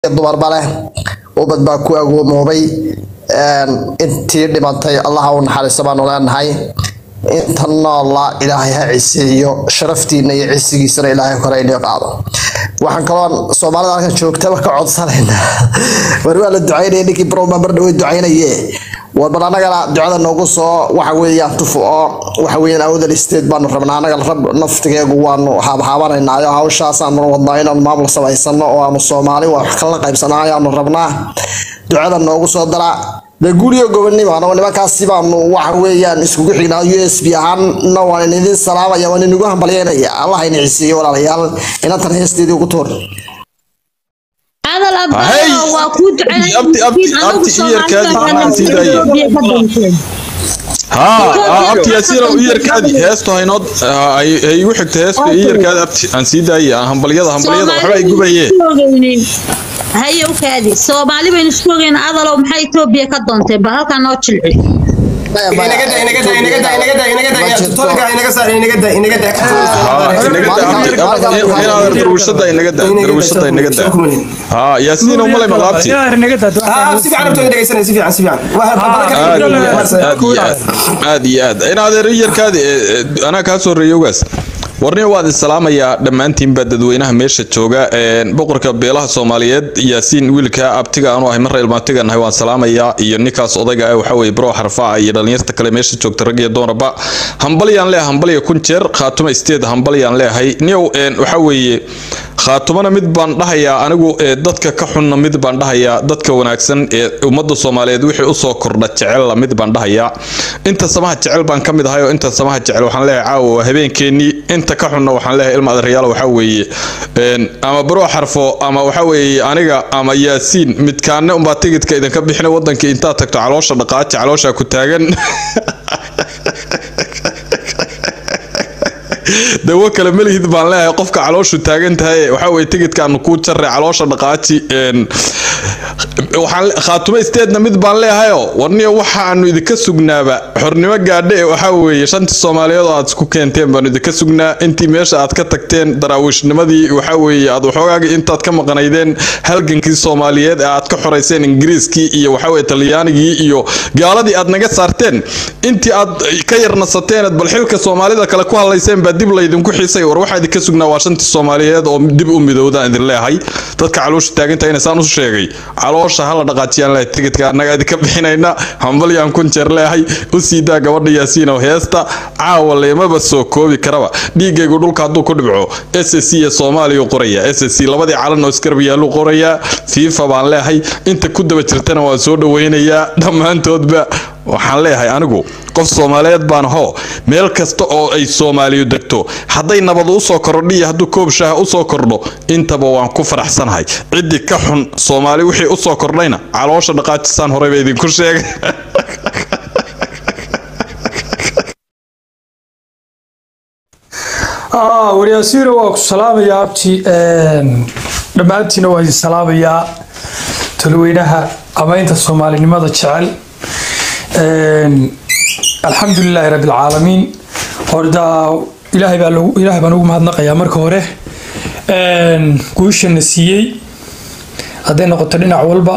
dumar bale ubad baa ku agoomoobay intii dhimantay Allah u naxariisto baan leenahay inta noola Ilaahay ha ciisiyo sharaftiina iyo ciisigiisana Ilaahay koreeyo qaado waxaan kaloo Soomaalida halka joogta ka codsanayna war waa la ducaynay ninkii barnaamij dhow ducaynayay war anaga ducada noogu soo waxa weeyaan tufo waxa weeyaan awdal state baan rabnaa anaga rab naftigeegu waanu haabanaynayo hawshaas aan wadnaa inaan maamul sameysano oo aan Soomaali wax kala qaybsanayo aan rabnaa ducada noogu soo dara guriga gobonimo ana nimankaasi baan waxa weeyaan isku xignaa USB ahaan nawaan idin salaamaya waan inagu hambalyeynaya Allah ina ciisiyo walaalayaal inaan heesteedii ugu toor هذا الأبطال وأكون أبتي يصير يركادي هستو هينود هي وحدة هستو يركاد أبتي أنسيدا هي همبليضة وحبا يجوبيه هي وكادي سومالي بين سوقين هذا لو محي توبيا كدونتي بهالك أنا أتشلعي ياسين ومالي ملابتي أنا كاسور ريوغاس warni waad salaamaya dhamaantiin dadweynaha meesha jooga boqorka beelaha Soomaaliyeed Yaasiin wiilka abtiga aanu ahay mar ilmaatiga nahay waan salaamaya iyo ninkaas odayga waxa way bro xarfaa iyo dhalinyarta kale meesha joogta rag iyo doonaba hambaliyaan leeyahay hambaliya kun jeer khaatuma isteed hambaliyaan leeyahay niyow waxa weeye khaatumana mid baan dhahayaa anigu dadka ka xunna mid baan dhahayaa dadka wanaagsan ee ummadda Soomaaliyeed wixii u soo kordha jecel mid baan dhahayaa inta samaha jecel baan kamid ahay oo inta samaha jecel waxaan leeyahay caawa habeenkeeni inta ka xunna waxaan leeyahay ilma adeeryaal waxa weeye ama baro xarfo ama waxa weeye aniga ama Yaasiin midkaana umba tigidka idan ka bixin wadanka inta tagto caloosha dhaqaaji caloosha ku taagan dawo kale malihid baan leeyahay qofka calooshu taagan tahay waxa way tigidka aan ku jarray caloosha dhaqaaji waxaan khaatuma isteedna mid baan leeyahay warniyo waxaanu idinka sugnaaba xornimo gaadhe waxa weeye shanta Soomaaliyeed oo aad isku keenteen baan idinka sugnaa intii meesha aad ka tagteen daraawiishnimadii waxa weeye aad waxoogaga intaad ka maqanaydeen halgankii Soomaaliyeed aad ka xoreyseen Ingiriiskii iyo waxa weeye Talyaanigii iyo gaaladii aad naga saarteen intii aad ka yarnasateen bal xilka Soomaalida kale ku halayseen dib la idinku xiisay war waxa idinka sugnaa waa shantii Soomaaliyeed oo dib u midowda idin leeyahay dadka caloosha taagan tahay inaan u sheegay caloosha hal dhaqaajiyaan la tigidka anaga idinka bixinayna hambaliyaan kun jeer leeyahay u siidaa gabadha Yaasiin oo heesta caawa leemaba soo koobi karaba dhiigaygu dhulka haduu ku dhibco SSC ee Soomaaliya qoraya SSC labadii calan oo iskarbiyaal qoraya FIFA baan leeyahay inta ku daba jirtana waa soo dhaweynayaa dhamaantoodba waxaan leeyahay anigu qof Soomaaliyeed baan ho meel kasta oo ay Soomaaliyu degto haday nabad u soo kordhiyo haduu koob shaah u soo kordho intaba waan ku faraxsanahay cidi ka xun Soomaali wixii u soo kordhayna caloosha dhaqaajisan hore bay idin ku sheegay wariyasiiro waa ku salaamaya abti dhamaantiina waa idin salaamaya talweynaha amaynta Soomaalinimada jecel الحمد لله رب العالمين horda ilaahay baan ugu mahadnaqayaa marka hore guushan siiyay haday noqoto dhinac walba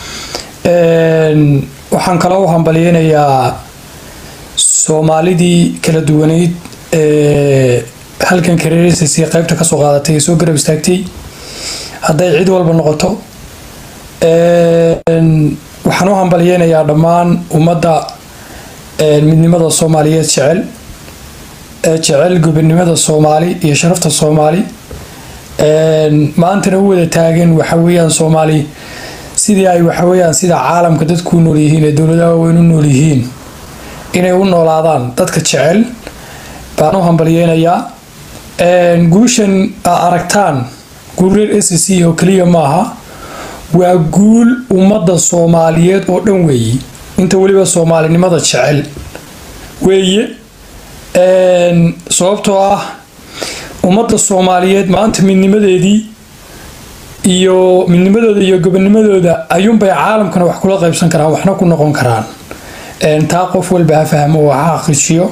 waxaan kala u hambalyeeyaa Soomaalidii kala duwaneed halkan kareerisay qaybta ka soo qaadatay soo garab istaagtay haday cid walba noqoto waxaan u hambalyeeyaa dhammaan ummadda midnimada Soomaaliyeed jecel gobonimada Soomaali iyo sharafta Soomaali maanta u wada taagan waxa weeyaan Soomaali sidii ay waxa weeyaan sida caalamka dadku nool yihiin ee dawladaha weyn u nool yihiin inay u noolaadaan dadka jecel baan u hambalyeeyaa guushan aragtaan guureer SSC oo kaliya maaha waa guul ummadda Soomaaliyeed oo dhan weeyii inta waliba Soomaalinimada jecel weeye sababtoo ah ummadda Soomaaliyeed maanta midnimadeedii iyo gobonimadooda ayuun bay caalamkana wax kula qaybsan karaan waxna ku noqon karaan taa qof walba fahmo waxa aqrishiyo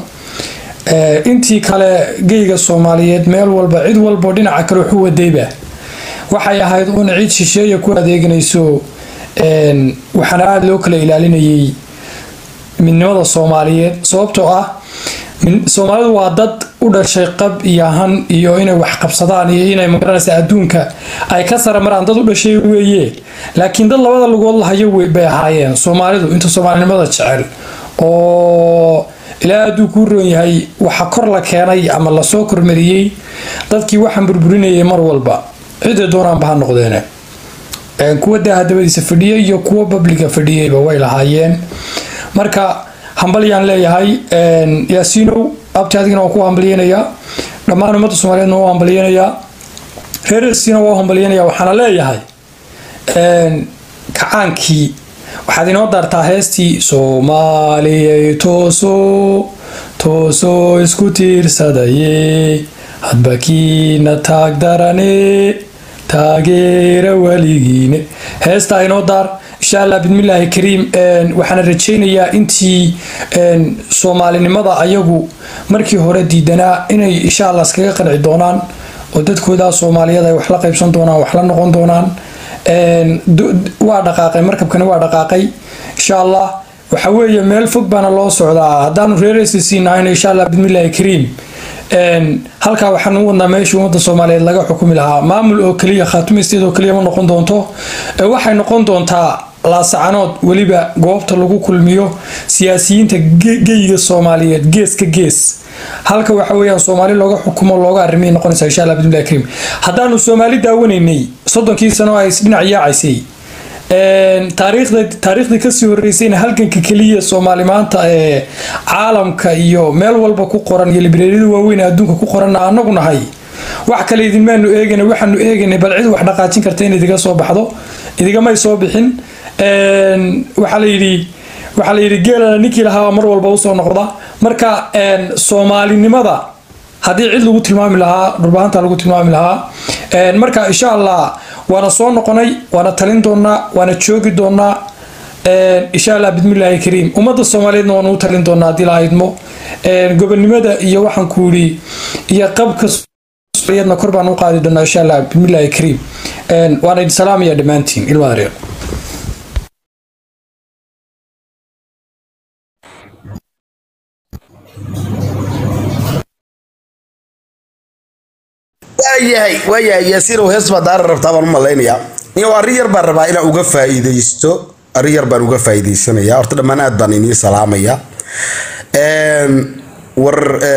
intii kale geeyga Soomaaliyeed meel walba cid walba dhinaca kale wuxuu wadayba waxay ahayd uun cid shisheeye ku adeeganayso waxaana aada loo kala ilaalinayay midnimada Soomaaliyeed sababtoo ah Soomaalidu waa dad u dhashay qab iyo han iyo inay wax qabsadaan iyo inay magaranaysa adduunka ay ka sara maraan dad u dhashay weeye laakiin dad labada lugood la hayo way bay ahaayeen Soomaalidu inta Soomaalinimada jecel oo ilaa aduu ku roon yahay waxa kor la keenay ama la soo kormariyay dadkii waxan burburinayay mar walba cid doonaan baa noqdeen kuwa daahadabadiisa fadhiyay iyo kuwa publica fadhiyayba way lahaayeen marka hambaliyaan leeyahay Yaasinow abti adigna ku hambaliyeenaya dhammaan ummadda Soomaaliyeed oo hambaliyeenaya reer Yaasinow oo hambaliyeenaya waxaan leeyahay kacaankii waxaad inoo daartaa heestii Soomaaliyeed tooso isku tiirsadaye hadba kiina taag darane taageera waligiine heesta inoo daar insha Allah bismillaahi kariim waxaan rajaynayaa intii Soomaalinimada ayagu markii hore diidanaa inay insha Allah iskaga qanci doonaan oo dadkooda Soomaaliyeed ay wax la qaybsan doonaan wax la noqon doonaan waa dhaqaaqay markabkana waa dhaqaaqay insha Allah waxa weeye meel fog bana loo socdaa hadaan reeraysiinayna insha Allah bismillaahi kariim halka waxaan u wadnaa meesha ummadda Soomaaliyeed laga xukumi lahaa maamul oo kaliya khaatumisteed oo kaliya ma noqon doonto waxay noqon doontaa la sacanood waliba goobta lagu kulmiyo siyaasiyiinta geeyiga Soomaaliyeed geeska gees halka waxa weeyaan Soomaali looga xukumo looga arrimay noqonaysa insha Allah bismillaahi kariim hadaan Soomaali daawanaynay 30 sano ay dhinac yaacisay taariikhda ka soo horeysayna halganka kaliya Soomaali maanta caalamka iyo meel walba ku qoran iyo librariyada waaweyn adduunka ku qoran anagu nahay wax kale idin maanu eegana waxaanu eeganay bal cid wax dhaqaajin karta in idiga soo baxdo idiga may soo bixin waxa la yiri geelana ninkii lahaa mar walba u soo noqda marka Soomaalinimada hadii cid lagu tilmaami lahaa dhurbaanta lagu tilmaami lahaa marka insha Allah وانا soo noqonay وانا talin doona وانا joogi doona insha Allah bismillaahi kariim ummadda Soomaaliyeedna waanu talin doona dilaayidmo gobonimada iyo waxaan ku yiri iyo qabka Soomaaliyeedna kor baan u qaadi doona insha Allah bismillaahi kariim waana idin salaamaya dhamaantiin ilmaariyo wayahay Yaasinow hees baa daar rabtaa baan u maleynaya iyo ariyar baan rabaa inaan uga faa'iideysto ariyar baan uga faa'iideysanaya horta dhamaan aad baan inii salaamaya war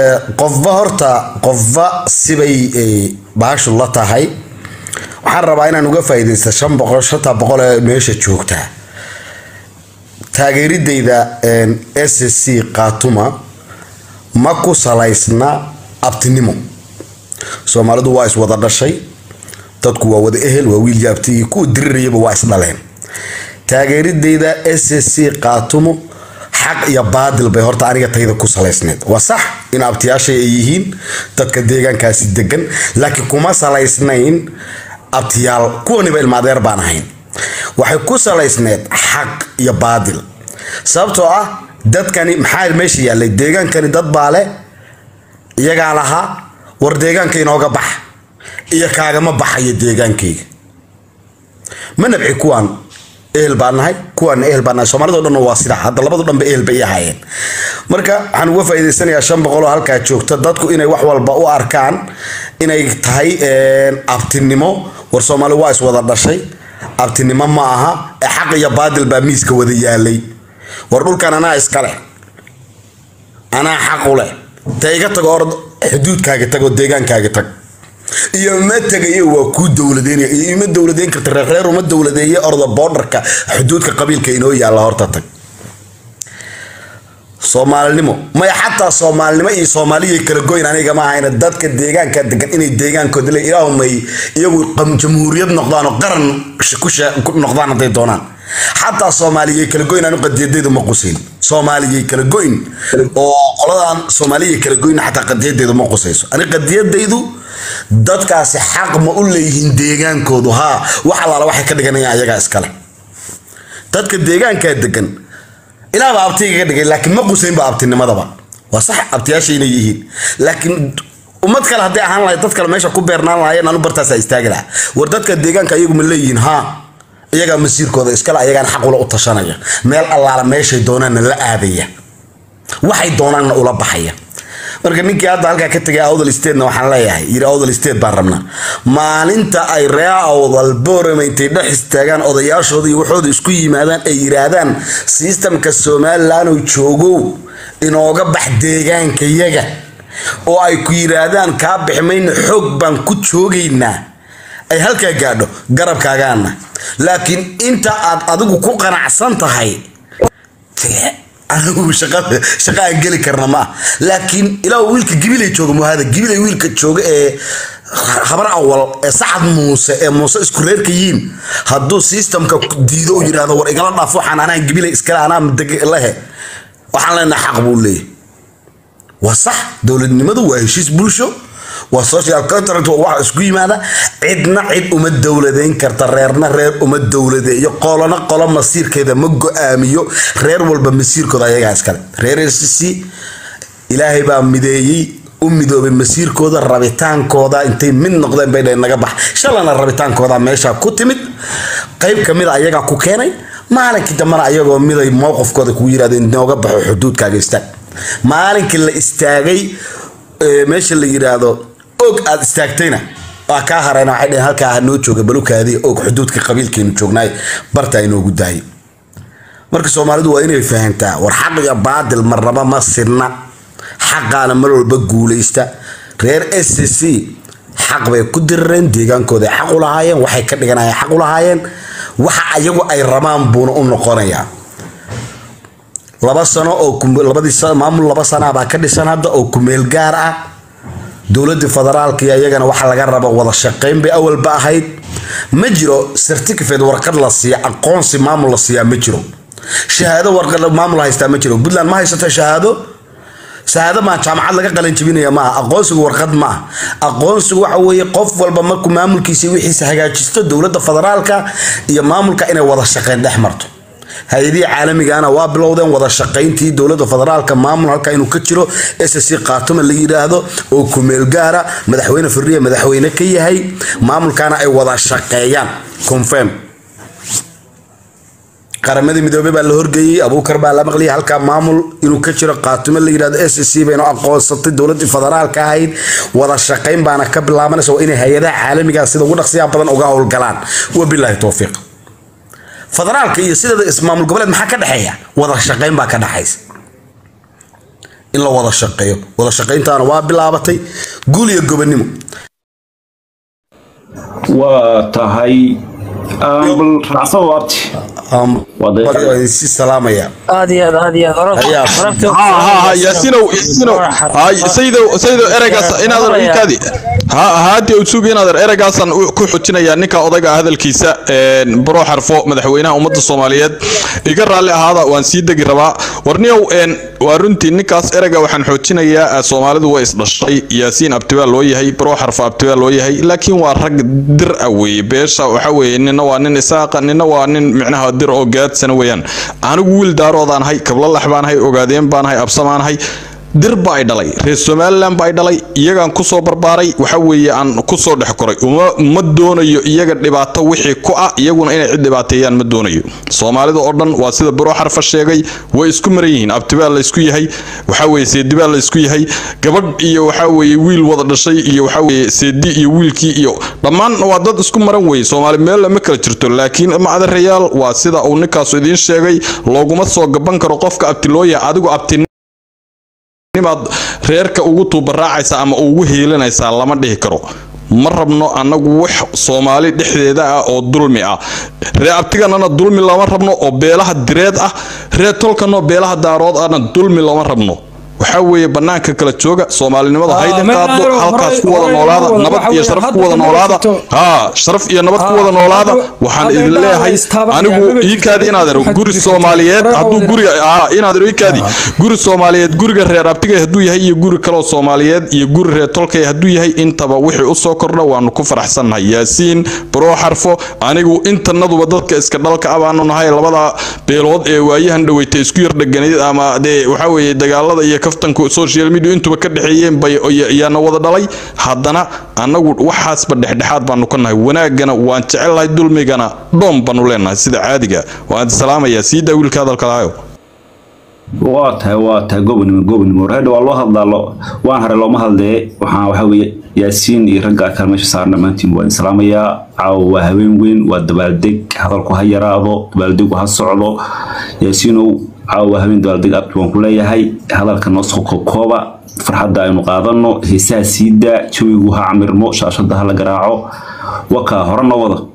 qofba sibay baashu la tahay waxaan rabaa inaan uga faa'iideysto 500 meesha joogta taageerideyda SSC Qaatuma ma ku salaysna abtinimo Soomaalidu waa is wada dhashay dadku waa wada ehel waa wiil yaabtii ku dirirayba waa is dhaleen taageerideyda SSC Qaatumo xaq iyo baadil bay horta aniga tayada ku salaysneed waa sax in abtiyaashay ay yihiin dadka deegaankaasi degan laakiin kuma salaysnayn abtiyaal kuwaniba ilmaadeer baan ahayn waxay ku salaysneed xaq iyo baadil sababtoo ah dadkani maxaa meesha yaalay deegaankani dad baale iyaga laha war deegaanka inooga bax iyo kaaga ma baxayo deegaankayga ma nabci kuwan ehel baan nahay kuwan ehel baan nahay Soomaalidu dhan waa sida hadda labadu dhanba ehel bay yahaayeen marka waxaan uga faa'iideysanayaa 500 halka joogta dadku inay wax walba u arkaan inay tahay abtinimo war Soomaali waa is wada dhashay abtinimo ma aha xaq iyo baadil baa miiska wada yaalay war dhulkan anaa iska leh anaa xaq u leh tayga tago orod xuduudkaaga tago deegaankaaga tag iyo ma tagayo waa ku dawladeynaya iyo ma dawladeyn karta reer uma dawladeeyay orda borderka xuduudka qabiilka inoo yaala horta tag Soomaalinimo ma xataa Soomaalinimo iyo Soomaaliya kala goyn aniga ma ahayna dadka deegaanka degan inay deegaankooda la ilaahumay iyagu jamhuuriyad noqdaan oo qaran ku noqdaan haday doonaan حتى Soomaaliya kala goyn aanu qadiyadeedu ma qusin Soomaaliya kala goyn oo qoladan Soomaaliya kala goyn xataa qadiyadeedu ma qusayso ani qadiyadeedu dadkaasi xaq ma u leeyihiin deegaankoodu ha waxa la waxay ka dhiganayaan ayaga iskale dadka deegaanka degan ilaa baabtiga dhigay laakiin ma qusayn baabtinimadaba waa sax abtiyaasha inay yihiin laakiin ummad kale haddii ahaan lahayd dad kale meesha ku beernaan lahaayeen anu bartaasa istaagi lahaa war dadka deegaanka iyagu ma leeyihiin haa iyagaa masiirkooda iskale ayagaan xaq ula u tashanaya meel allaala meeshay doonaanna la aadaya waxay doonaanna ula baxaya marka ninkii hadda halkaa ka tagay awdal state-na waxaan leeyahay yiri awdal state baan rabnaa maalinta ay reer awdal boorama intay dhex istaagaan odayaashooda iyo waxooda isku yimaadaan ay yiraahdaan systemka Somaliland uu joogo inooga bax deegaanka iyaga oo ay ku yiraahdaan ka bixmayna xoog baan ku joogaynaa ay halkaa gaadho garabkaagaana laakiin inta aad adigu ku qanacsan tahay أنا شقة أنجلي كرنما لكن إلى ويلك جبلي جوج هذا جبلي ويلك جوج خبر أول سعد موسى إسكولير كيين هادو سيستم كديدو يرى هذا ورجال نافوح أنا جبلي إسكال أنا مدق الله وحنا حق بقولي وصح دولة نمدو وهشيس بولشو وسوشيال كونتراكت waa isku yimaada cidna cid uma dawladeen karta reerna reer uma dawladeen iyo qolana qolo masiirkeeda ma go'aamiyo reer walba masiirkooda ayaga iskale reer RCC ilaahay baa mideeyay u midoobay masiirkooda rabitaankooda intay mid noqdeen bay naga bax shalana rabitaankooda meesha ku timid qayb kamid ayaga ku keenay maalinkii damana ayagoo miday mowqifkooda ku yiraahdeen nooga baxo xuduudkaaga istaag maalinkii la istaagay meesha la yiraahdo og aad istaagtayna waa ka harayna waxay dhaheen halka noo jooga balukaadii og xuduudka qabiilkeenu joognaay barta inoogu daay marka Soomaalidu waa inay fahantaa war xaq iyo baadil marnaba ma sirna xaqana mar walba guuleysta reer SCC xaq bay ku dirreen deegaankooda xaq u lahaayeen waxay ka dhiganayaan xaq u lahaayeen waxa ayagu ay rabaan buuna u noqonaya laba sano oo labadii sano maamul laba sano baa ka dhisan hadda oo ku meel gaar ah dawladda federaalka iyagana waxa laga rabo wada shaqeyn bay awal ba ahayd ma jiro certificate warqad la siiyo aqoonsi maamul la siiyo ma jiro shahaado warqad maamul haysta ma jiro Puntland ma haysto shahaado ma jaamacad laga qalin jabinaya ma aqoonsigu warqad ma aqoonsigu waxa weeye qof walba markuu maamulkiisa wixiisa hagaajisto dawladda federaalka iyo maamulka inay wada shaqeyn dhex marto هذه عالمي أنا وابلودن وذا شقينتي دولة فدرالك مامون هالك إنه كتيرو أساسي قاتم اللي يراهدو وكمل جارة مدحوينه في الرية مدحوينه كي هي مامون كان أي وذا شقيان كونفيرم قرمدي مدوبي بالهرجي أبو كربا لمغلي هالك مامون إنه كتيرو قاتم اللي يراهد أساسي بينه أقوى سطي دولة فدرالك هاي وذا شقين بأنا قبل لا منسوا إنه هيدا عالمي قاعد سيدا ونقصي أبدا وقاو الجلان وبالله توفيق فدرالك iyo sida ismaamul goboleed maxaa ka dhaxeeya wada shaqeyn baa ka dhaxaysa illa wada shaqeyntaana waa bilaabatay guul iyo gobonimo waa tahay bal raacsan waabti wada si salaamaya ياسينو هاي سيدو إرجاس إن هذا الكادي هادي وتسوق إن هذا إرجاس كحوتنا يعني كأضيق هذا الكيسة بروح حرفه مدحوينا ومد الصوماليات يقرر على هذا وانسيد جربا ورنيو إن ورنتي نكاس إرجا وحن حوتنا يا الصوماليد ويس الشيء ياسين أبتوال لوي هي بروح حرف أبتوال لوي هي لكن ورق در قوي بيش وحوي إن نوان نساق إن نوان معناها در أوجات سنويا أنا أقول دارودان هاي قبل الله حبان هاي أوجادين بان هاي أبسمان هاي dir baa dhalay reer Soomaaliland baa dhalay iyagan ku soo barbaaray waxa weeye aan ku soo dhaxkoray uma doonayo iyaga dhibaato wixii ku ah iyaguna inay cid dhibaateeyaan ma doonayo Soomaalida oo dhan waa sida baro xarfa sheegay way isku marayeen abtibaal la isku yahay waxa weeye seedibaal la isku yahay gabadh iyo waxa weeye wiil wada dhashay iyo waxa weeye seedi iyo wiilkii iyo dhammaan waa dad isku maran weey Soomaali meel lama kala jirto laakiin macda reyaal waa sida uu ninkaas idin sheegay looguma soo gaban karo qofka abtilooya adigu abti nimaad reerka ugu tuubaraacaysa ama ugu heelanaysa lama dhihi karo ma rabno anagu wax Soomaali dhexdeeda ah oo dulmi ah reebtigana dulmi lama rabno oo beelaha direed ah reetolkana beelaha daarood ana dulmi lama rabno waxa weeye banaanka kala jooga Soomaalinimada hay'ad qaado halkaas ku wada noolaada nabad iyo sharaf ku wada noolaada sharaf iyo nabad ku wada noolaada waxaan idin leeyahay anigu iikaadi inaad guri Soomaaliyeed haduu guri inaad iikaadi guri Soomaaliyeed guriga reer abtiga haduu yahay iyo guri kale oo Soomaaliyeed iyo guri reer tolkay haduu yahay intaba wixii u soo kordha waan ku faraxsanahay Yaasiin baro xarfo anigu intanaduba dadka iska dhalka abaanu nahay labada beelood ee waayahan dhaweeytay isku yar dhaganayd ama waxa weeye dagaalada iyo kaftanku social media intuba ka dhaxeeyeen bay yaana wada dhalay haddana anagu waxaasba dhexdhexaad baanu ka nahay wanaagana waan jecelahay dulmigana dhoom baanu leenahay sida caadiga waan salaamayaa sii daawilka hadalka laayo waata gobonimo reed waa loo hadlaa waan hore looma hadlee waxaan waxa weeye yaasiin iyo ragga kale meesha saarna maantiin waan salaamayaa caawa haween weyn waa dabaaldeg hadalku ha yaraado dabaaldegu ha socdo yaasiinow caawa haween dabaaldeg abti waan ku leeyahay hadalka noo soo kooba farxadda aynu qaadano heesaa siida jawigu ha camirmo shaashada ha la garaaco waka horena wada